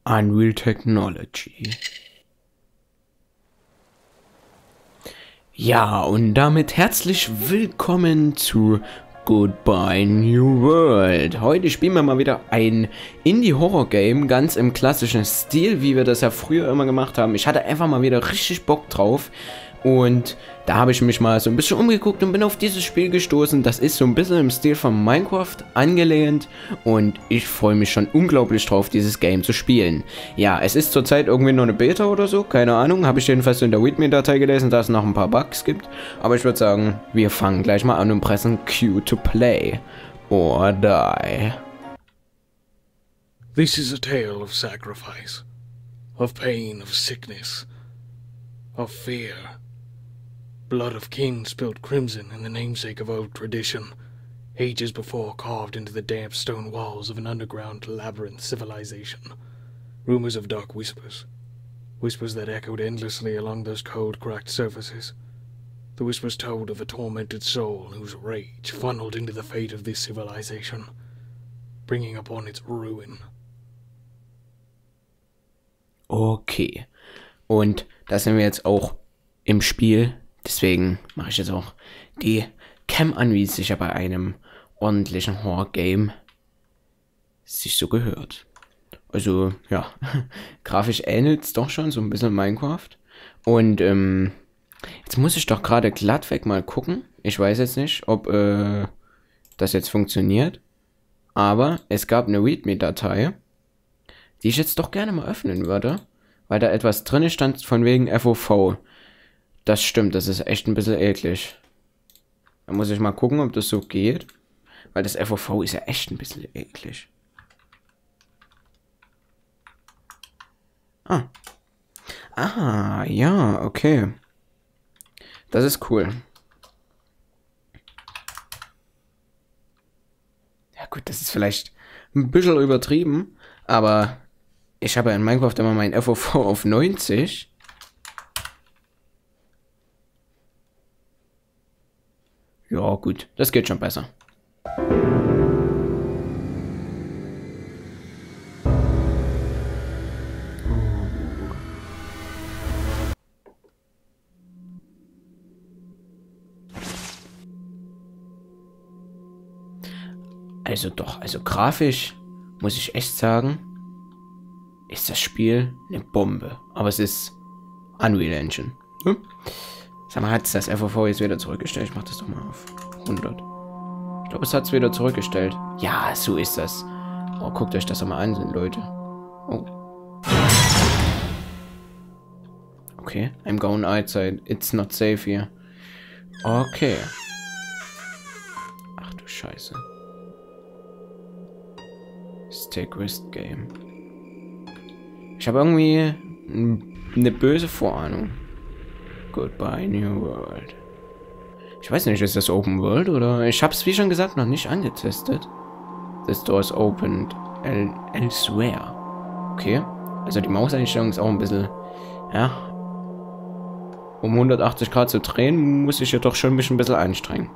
Unreal Technology. Ja, und damit herzlich willkommen zu Goodbye New World. Heute spielen wir mal wieder ein Indie-Horror-Game, ganz im klassischen Stil, wie wir das ja früher immer gemacht haben. Ich hatte einfach mal wieder richtig Bock drauf. Und da habe ich mich mal so ein bisschen umgeguckt und bin auf dieses Spiel gestoßen. Das ist so ein bisschen im Stil von Minecraft angelehnt und ich freue mich schon unglaublich drauf, dieses Game zu spielen. Ja, es ist zurzeit irgendwie nur eine Beta oder so, keine Ahnung. Habe ich jedenfalls in der README-Datei gelesen, dass es noch ein paar Bugs gibt. Aber ich würde sagen, wir fangen gleich mal an und pressen Q to play or die. This is a tale of sacrifice, of pain, of sickness, of fear. Blood of kin spilled crimson in the namesake of old tradition, ages before carved into the damp stone walls of an underground labyrinth civilization. Rumors of dark whispers, whispers that echoed endlessly along those cold, cracked surfaces. The whispers told of a tormented soul whose rage funneled into the fate of this civilization, bringing upon its ruin. Okay, und da sind wir jetzt auch im Spiel. Deswegen mache ich jetzt auch die Cam an, wie es sich ja bei einem ordentlichen Horror-Game sich so gehört. Also, ja, grafisch ähnelt es doch schon so ein bisschen Minecraft. Und jetzt muss ich doch gerade glattweg mal gucken. Ich weiß jetzt nicht, ob das jetzt funktioniert. Aber es gab eine README-Datei, die ich jetzt doch gerne mal öffnen würde. Weil da etwas drin stand von wegen FOV. Das stimmt, das ist echt ein bisschen eklig. Da muss ich mal gucken, ob das so geht. Weil das FOV ist ja echt ein bisschen eklig. Ah, ja, okay. Das ist cool. Ja gut, das ist vielleicht ein bisschen übertrieben. Aber ich habe in Minecraft immer mein FOV auf 90. Ja, gut, das geht schon besser. Also grafisch muss ich echt sagen, ist das Spiel eine Bombe. Aber es ist Unreal Engine. Hm? Sag mal, hat es das FOV jetzt wieder zurückgestellt? Ich mach das doch mal auf 100. Ich glaube, es hat es wieder zurückgestellt. Ja, so ist das. Oh, guckt euch das doch mal an, Leute. Oh. Okay, I'm going outside. It's not safe here. Okay. Ach du Scheiße. Stake Risk Game. Ich habe irgendwie eine böse Vorahnung. Goodbye New World. Ich weiß nicht, ist das Open World oder? Ich habe es wie schon gesagt noch nicht angetestet. This door is opened elsewhere. Okay. Also die Mauseinstellung ist auch ein bisschen, ja. Um 180 Grad zu drehen, muss ich ja doch schon mich ein bisschen anstrengen.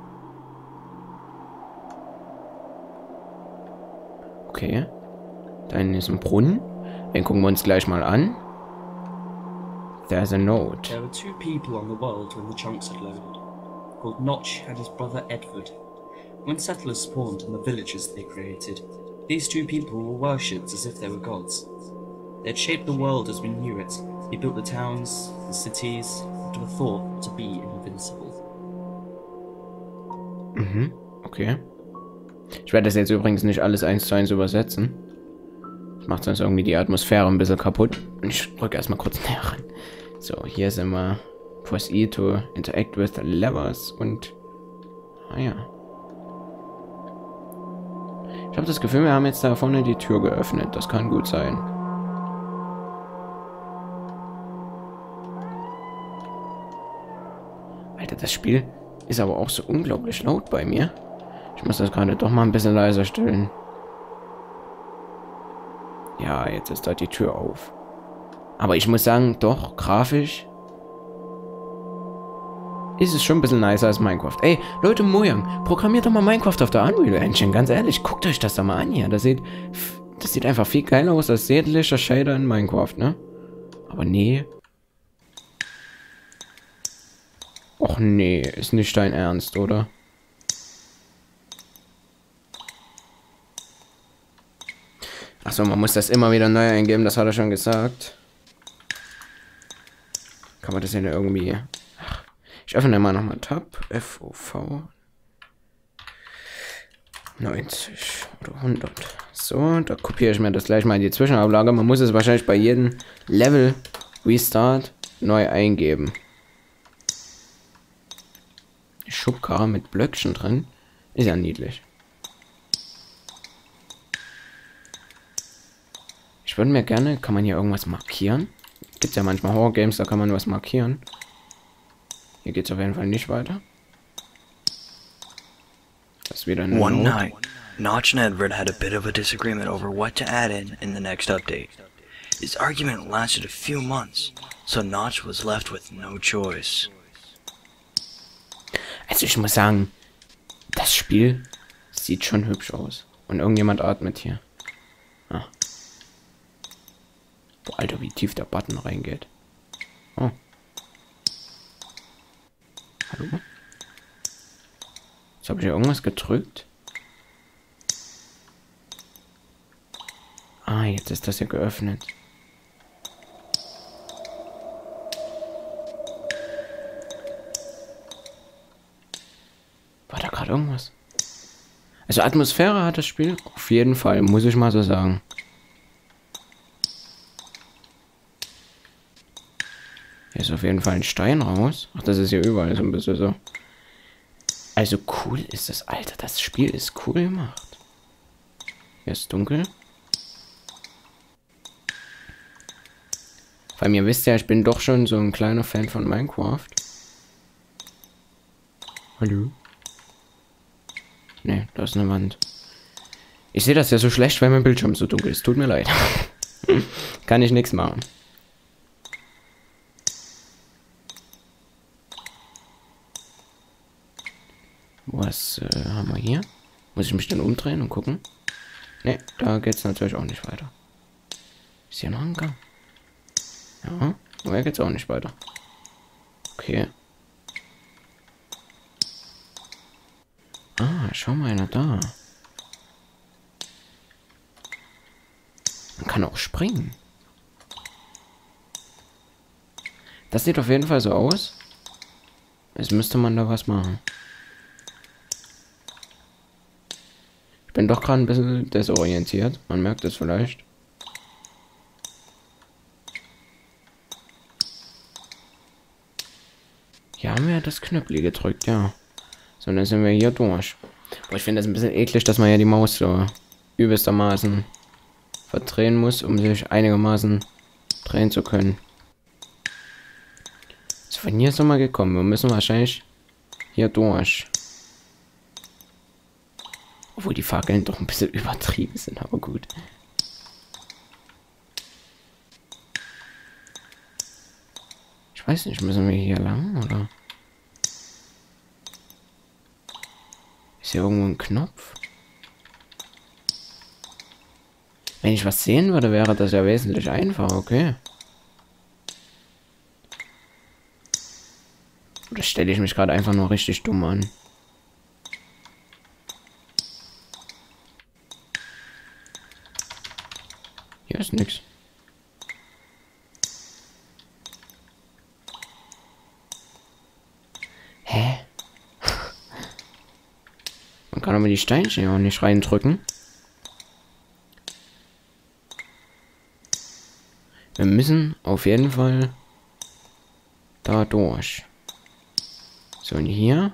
Okay. Da hinten ist ein Brunnen. Den gucken wir uns gleich mal an. There's a note. There were two people on the world when the chunks had loaded, called Notch and his brother Edward. When settlers spawned in the villages they created, these two people were worshipped as if they were gods. They had shaped the world as we knew it. They built the towns, the cities, and were thought to be invincible. Mhm, okay. Ich werde das jetzt übrigens nicht alles 1:1 übersetzen. Das macht sonst irgendwie die Atmosphäre ein bisschen kaputt. Und ich rücke erstmal kurz näher ran. So, hier sind wir. Press E to interact with the levers und... Ah ja. Ich habe das Gefühl, wir haben jetzt da vorne die Tür geöffnet. Das kann gut sein. Alter, das Spiel ist aber auch so unglaublich laut bei mir. Ich muss das gerade doch mal ein bisschen leiser stellen. Ja, jetzt ist da die Tür auf. Aber ich muss sagen, doch, grafisch ist es schon ein bisschen nicer als Minecraft. Ey, Leute, Mojang, programmiert doch mal Minecraft auf der Unreal Engine. Ganz ehrlich, guckt euch das doch mal an hier. Das Das sieht einfach viel geiler aus als sämtlicher Shader in Minecraft, ne? Aber nee. Och nee, ist nicht dein Ernst, oder? Achso, man muss das immer wieder neu eingeben, das hat er schon gesagt. Kann man das denn irgendwie... Ach, ich öffne mal nochmal Tab. FOV. 90 oder 100. So, da kopiere ich mir das gleich mal in die Zwischenablage. Man muss es wahrscheinlich bei jedem Level Restart neu eingeben. Schubkarre mit Blöckchen drin. Ist ja niedlich. Ich würde mir gerne... Kann man hier irgendwas markieren? Gibt ja manchmal Horror-Games, da kann man was markieren. Hier geht es auf jeden Fall nicht weiter. Das ist wieder eine One Note. night, Notch and Edward had a bit of a disagreement over what to add in the next update. This argument lasted a few months, so Notch was left with no choice. Also ich muss sagen, das Spiel sieht schon hübsch aus. Und irgendjemand atmet hier. Ah. Boah, Alter, wie tief der Button reingeht. Oh. Hallo? Jetzt habe ich hier irgendwas gedrückt. Ah, jetzt ist das hier geöffnet. War da gerade irgendwas? Also Atmosphäre hat das Spiel auf jeden Fall, muss ich mal so sagen. Hier ist auf jeden Fall ein Stein raus. Ach, das ist hier überall so ein bisschen so. Also cool ist das, Alter. Das Spiel ist cool gemacht. Hier ist dunkel. Weil ihr wisst ja, ich bin doch schon so ein kleiner Fan von Minecraft. Hallo? Ne, da ist eine Wand. Ich sehe das ja so schlecht, weil mein Bildschirm so dunkel ist. Tut mir leid. Kann ich nichts machen. Was haben wir hier? Muss ich mich dann umdrehen und gucken? Ne, da geht es natürlich auch nicht weiter. Ist hier noch ein Gang? Ja, aber hier geht es auch nicht weiter. Okay. Ah, schau mal einer da. Man kann auch springen. Das sieht auf jeden Fall so aus. Jetzt müsste man da was machen. Ich bin doch gerade ein bisschen desorientiert. Man merkt es vielleicht. Hier haben wir das Knöpfchen gedrückt, ja. So, dann sind wir hier durch. Aber ich finde das ein bisschen eklig, dass man ja die Maus so übelstermaßen verdrehen muss, um sich einigermaßen drehen zu können. So, von hier sind wir gekommen. Wir müssen wahrscheinlich hier durch. Obwohl die Fackeln doch ein bisschen übertrieben sind, aber gut. Ich weiß nicht, müssen wir hier lang, oder? Ist hier irgendwo ein Knopf? Wenn ich was sehen würde, wäre das ja wesentlich einfacher, okay. Oder stelle ich mich gerade einfach nur richtig dumm an? Hier ist nichts. Hä? Man kann aber die Steinchen ja auch nicht reindrücken. Wir müssen auf jeden Fall da durch. So, und hier.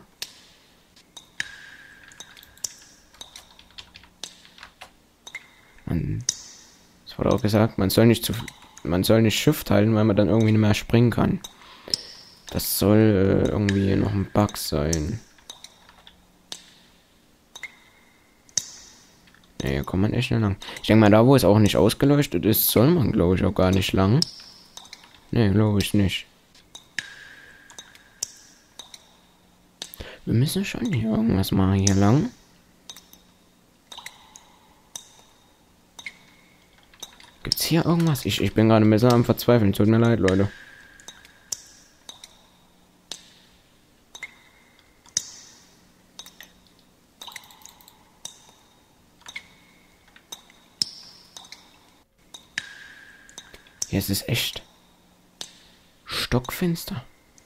Es wurde auch gesagt, man soll nicht Shift halten, weil man dann irgendwie nicht mehr springen kann. Das soll irgendwie noch ein Bug sein. Ja, hier kommt man echt nicht lang. Ich denke mal, da wo es auch nicht ausgeleuchtet ist, soll man, glaube ich, auch gar nicht lang. Ne, glaube ich nicht. Wir müssen schon hier irgendwas machen, hier lang. Gibt's hier irgendwas? Ich bin gerade ein bisschen am Verzweifeln. Tut mir leid, Leute. Hier ist es echt stockfinster.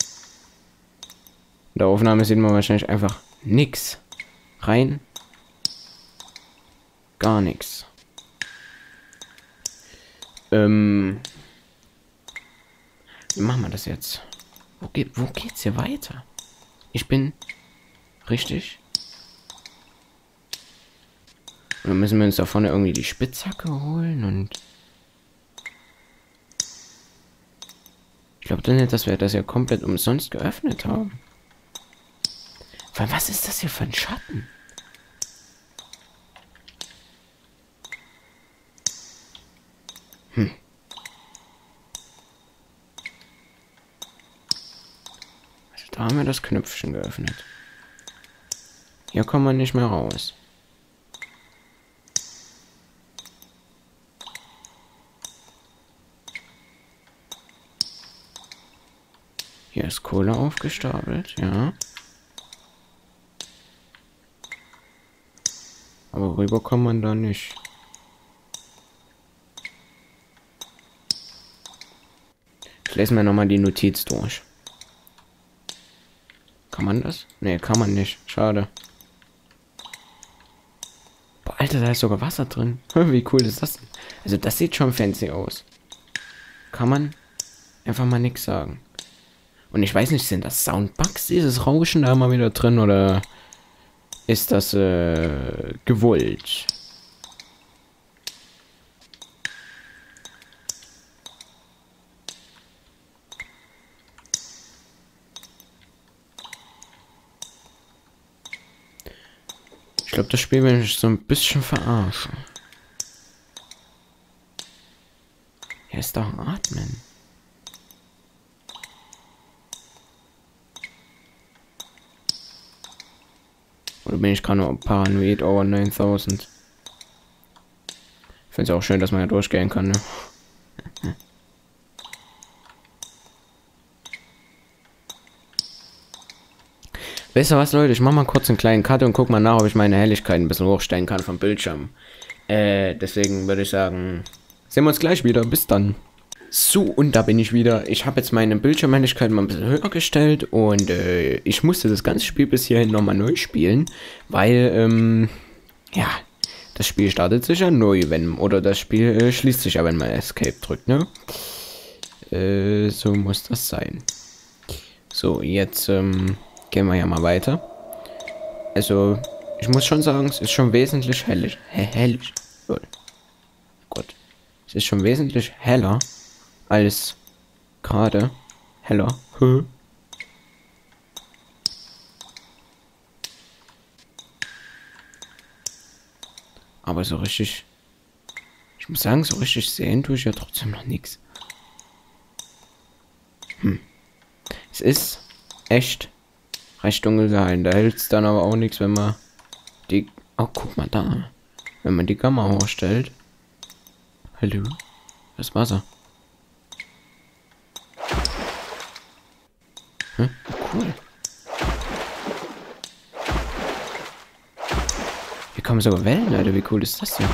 In der Aufnahme sieht man wahrscheinlich einfach nix. Rein. Gar nichts. Wie machen wir das jetzt? Wo geht's hier weiter? Ich bin richtig. Und dann müssen wir uns da vorne irgendwie die Spitzhacke holen und ich glaube dann nicht, dass wir das ja komplett umsonst geöffnet haben. Weil was ist das hier für ein Schatten? Also da haben wir das Knöpfchen geöffnet. Hier kommt man nicht mehr raus. Hier ist Kohle aufgestapelt, ja. Aber rüber kann man da nicht. Ich lese mir nochmal die Notiz durch. Kann man das? Nee, kann man nicht. Schade. Boah, Alter, da ist sogar Wasser drin. Wie cool ist das denn? Also das sieht schon fancy aus. Kann man einfach mal nichts sagen. Und ich weiß nicht, sind das Soundbugs, dieses Rauschen da mal wieder drin, oder ist das gewollt? Ich glaube, das Spiel will mich so ein bisschen verarschen. Hier ist doch Atmen. Oder bin ich gerade nur paranoid over 9000? Ich finde es auch schön, dass man ja durchgehen kann, ne? Wisst ihr was, Leute? Ich mache mal kurz einen kleinen Cut und guck mal nach, ob ich meine Helligkeit ein bisschen hochstellen kann vom Bildschirm. Deswegen würde ich sagen, sehen wir uns gleich wieder. Bis dann. So, und da bin ich wieder. Ich habe jetzt meine Bildschirmhelligkeit mal ein bisschen höher gestellt und ich musste das ganze Spiel bis hierhin nochmal neu spielen, weil, ja, das Spiel startet sich ja neu, wenn, oder das Spiel schließt sich ja, wenn man Escape drückt, ne? So muss das sein. So, jetzt, gehen wir ja mal weiter. Also, ich muss schon sagen, es ist schon wesentlich hellig. Hellig. Oh Gott. Es ist schon wesentlich heller als gerade. Heller. Aber so richtig. Ich muss sagen, so richtig sehen tue ich ja trotzdem noch nichts. Es ist echt recht dunkel gehalten. Da hält es dann aber auch nichts, wenn man die... Oh, guck mal da. Wenn man die Kamera hochstellt. Hallo? Das ist Wasser. Hm? Cool. Hier kommen sogar Wellen, Alter. Wie cool ist das denn?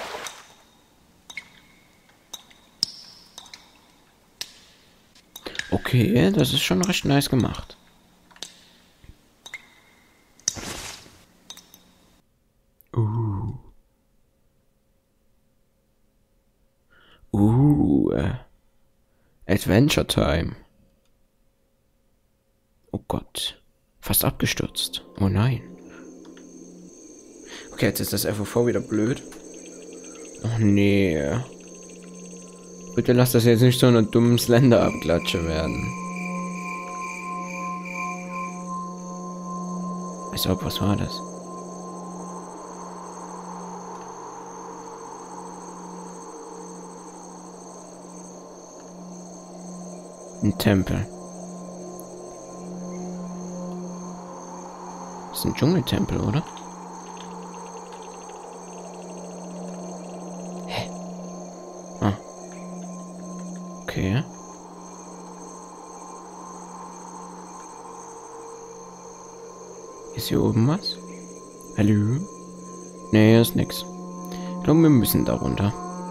Okay, das ist schon recht nice gemacht. Adventure Time. Oh Gott. Fast abgestürzt. Oh nein. Okay, jetzt ist das FOV wieder blöd. Oh nee. Bitte lass das jetzt nicht so eine dummen Slender-Abklatsche werden. Als ob, was war das? Ein Tempel. Das ist ein Dschungeltempel, oder? Hä? Ah. Okay. Ist hier oben was? Hallo? Nee, hier ist nix. Ich glaube, wir müssen da runter.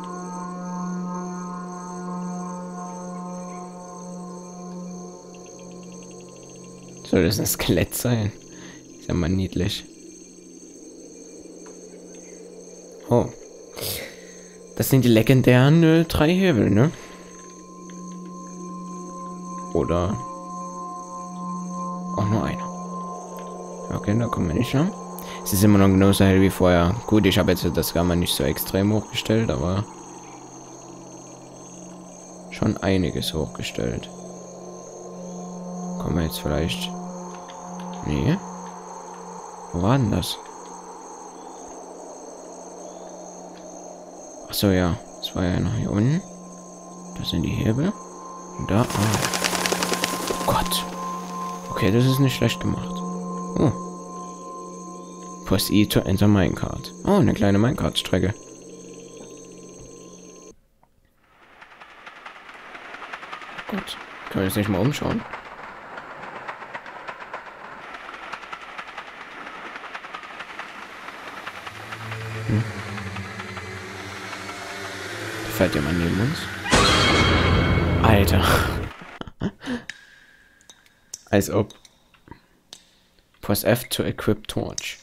Soll das ein Skelett sein? Ist ja mal niedlich. Oh. Das sind die legendären 3 Hebel, ne? Oder auch nur einer. Okay, da kommen wir nicht lang. Es ist immer noch genauso hell wie vorher. Gut, ich habe jetzt das Gamma nicht so extrem hochgestellt, aber schon einiges hochgestellt. Kommen wir jetzt vielleicht... Nee. Wo war denn das? Achso, ja. Das war ja noch hier unten. Das sind die Hebel. Und da... Oh Gott. Okay, das ist nicht schlecht gemacht. Oh. Press E to enter Minecart. Oh, eine kleine Minecart-Strecke. Gut. Können wir jetzt nicht mal umschauen? Fährt jemand neben uns? Alter. Als ob. Press F to equip torch.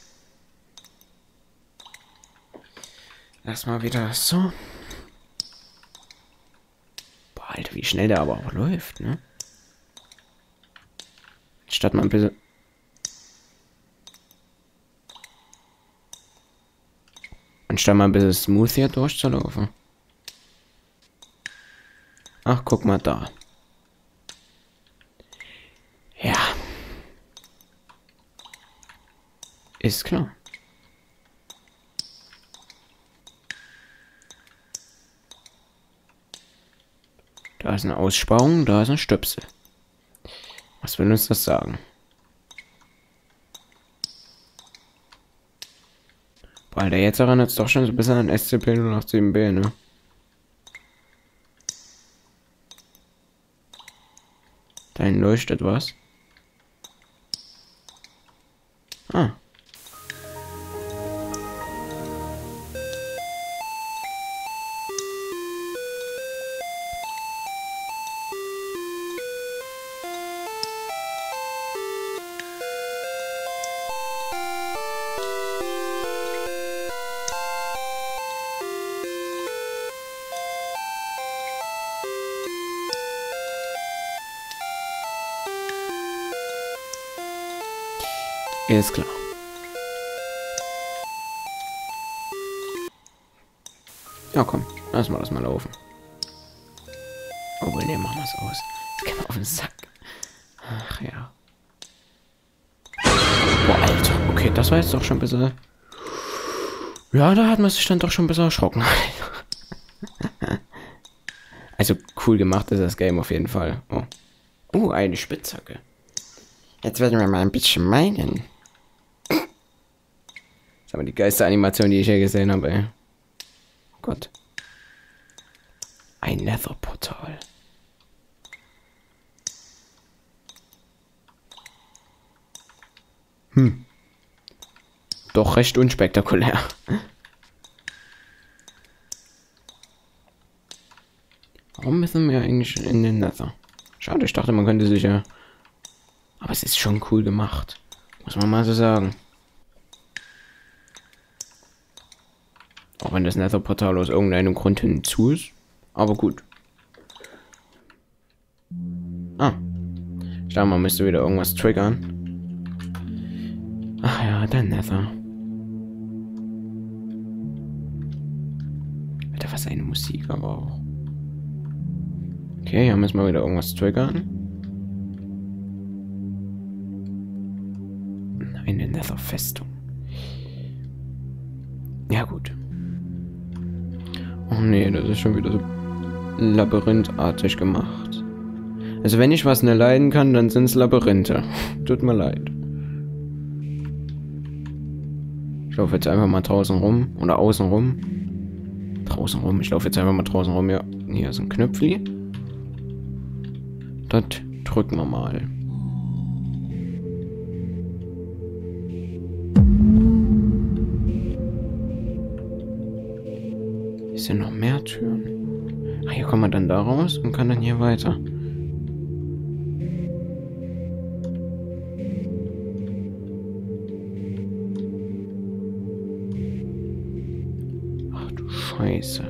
Lass mal wieder so. Boah, Alter, wie schnell der aber auch läuft, ne? Statt mal ein bisschen... Anstatt mal ein bisschen smooth hier durchzulaufen. Ach, guck mal da. Ja. Ist klar. Da ist eine Aussparung, da ist ein Stöpsel. Was will uns das sagen? Boah, Alter, jetzt erinnert es doch schon so ein bisschen an SCP-087B, ne? Da hinten leuchtet was. Ah. Ist klar. Ja, komm. Lass mal das mal laufen. Obwohl, ne, machen wir es aus. Das geht mal auf den Sack. Ach ja. Boah, Alter. Okay, das war jetzt doch schon ein bisschen... Ja, da hat man sich dann doch schon ein bisschen erschrocken. Also, cool gemacht ist das Game auf jeden Fall. Oh. Eine Spitzhacke. Jetzt werden wir mal ein bisschen meinen. Das ist aber die geilste Animation, die ich je gesehen habe, ey. Oh Gott. Ein Nether-Portal. Doch recht unspektakulär. Warum müssen wir eigentlich in den Nether? Schade, ich dachte, man könnte sich ja... Aber es ist schon cool gemacht. Muss man mal so sagen. Auch wenn das Nether-Portal aus irgendeinem Grund hinzu ist. Aber gut. Ah. Ich glaube, man müsste wieder irgendwas triggern. Ach ja, der Nether. Alter, was eine Musik aber auch. Okay, hier müssen wir wieder irgendwas triggern. Eine Nether-Festung. Ja, gut. Oh nee, das ist schon wieder so labyrinthartig gemacht. Also wenn ich was nicht leiden kann, dann sind es Labyrinthe. Tut mir leid. Ich laufe jetzt einfach mal draußen rum. Oder außen rum. Draußen rum. Ich laufe jetzt einfach mal draußen rum. Ja, hier ist ein Knöpfli. das drücken wir mal. Ist hier noch mehr Türen? Ach, hier kommt man dann da raus und kann dann hier weiter. Ach du Scheiße.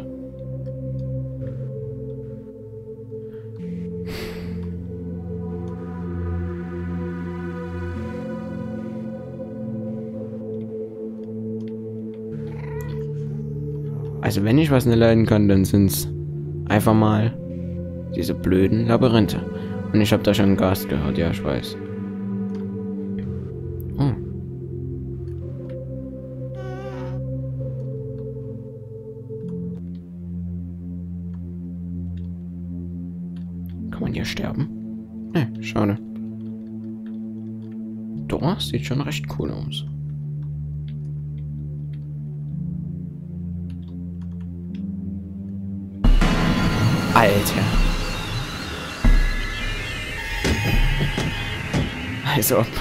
Also wenn ich was nicht leiden kann, dann sind's einfach mal diese blöden Labyrinthe. Und ich habe da schon einen Gast gehört, ja, ich weiß. Oh. Kann man hier sterben? Ne, schade. Doch, sieht schon recht cool aus. Alter. Als ob.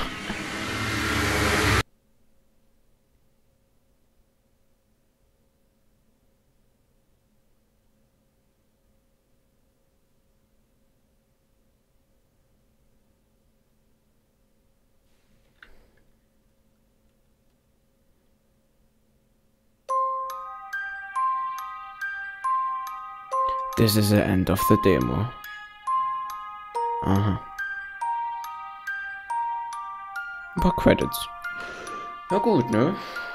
This is the end of the demo. Aha. Ein paar Credits. Na gut, ne?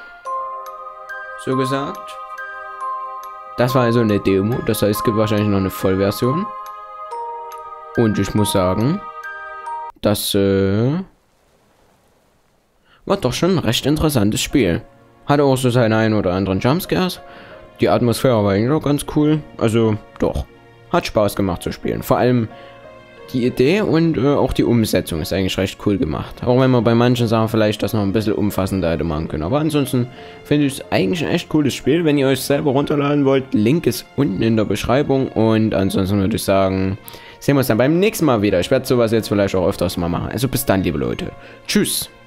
So gesagt. Das war also eine Demo. Das heißt, es gibt wahrscheinlich noch eine Vollversion. Und ich muss sagen, das war doch schon ein recht interessantes Spiel. Hatte auch so seine ein oder anderen Jumpscares. Die Atmosphäre war eigentlich auch ganz cool. Also doch, hat Spaß gemacht zu spielen. Vor allem die Idee und auch die Umsetzung ist eigentlich recht cool gemacht. Auch wenn man bei manchen Sachen vielleicht das noch ein bisschen umfassender hätte machen können. Aber ansonsten finde ich es eigentlich ein echt cooles Spiel. Wenn ihr euch selber runterladen wollt, Link ist unten in der Beschreibung. Und ansonsten würde ich sagen, sehen wir uns dann beim nächsten Mal wieder. Ich werde sowas jetzt vielleicht auch öfters mal machen. Also bis dann, liebe Leute. Tschüss.